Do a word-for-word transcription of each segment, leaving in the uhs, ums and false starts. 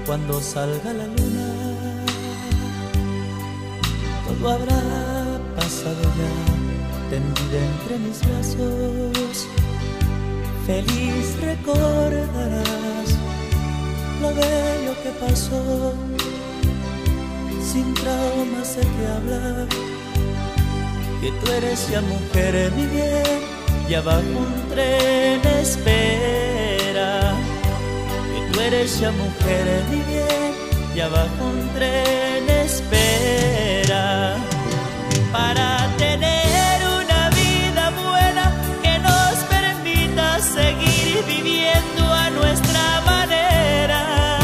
Cuando salga la luna, todo habrá pasado ya, tendida entre mis brazos. Feliz recordarás lo bello que pasó, sin traumas sé que hablar, que tú eres ya mujer, mi bien, ya bajo un tren espera. Que tú eres ya mujer, mi bien, ya bajo un tren espera. Para tener una vida buena que nos permita seguir viviendo a nuestra manera.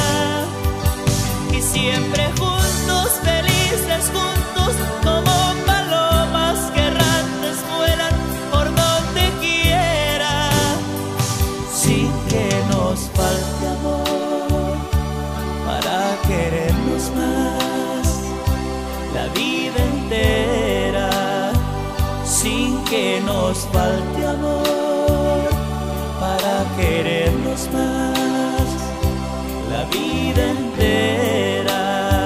Y siempre juntos, felices juntos, como palomas que errantes vuelan por donde quiera. Sin que nos falte amor para querernos más la vida entera. Sin que nos falte amor para querernos más la vida entera.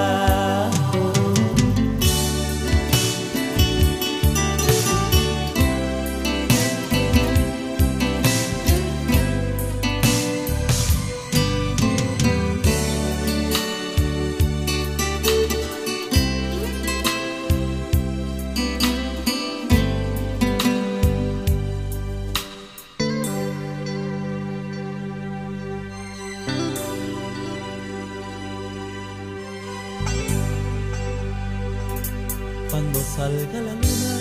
Cuando salga la luna,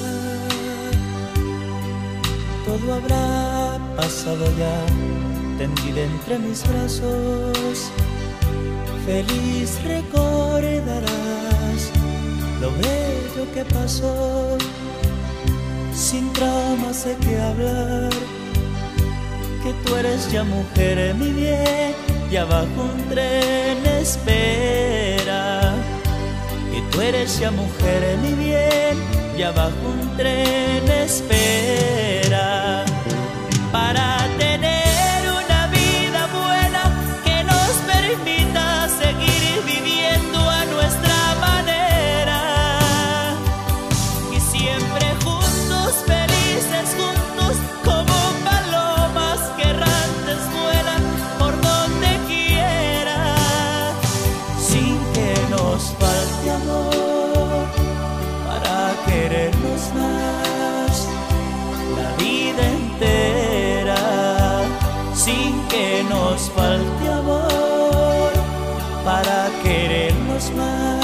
todo habrá pasado ya, tendida entre mis brazos. Feliz recordarás lo bello que pasó, sin traumas sé que hablar, que tú eres ya mujer, mi bien, ya bajo un tren espera. Que tú eres ya mujer, mi bien, ya bajo un tren espera. Para tener una vida buena que nos permita seguir viviendo a nuestra manera. Y siempre juntos, felices juntos, como palomas que errantes vuelan por donde quiera. Sin que nos falte amor para querernos más la vida entera. Sin que nos falte amor para querernos más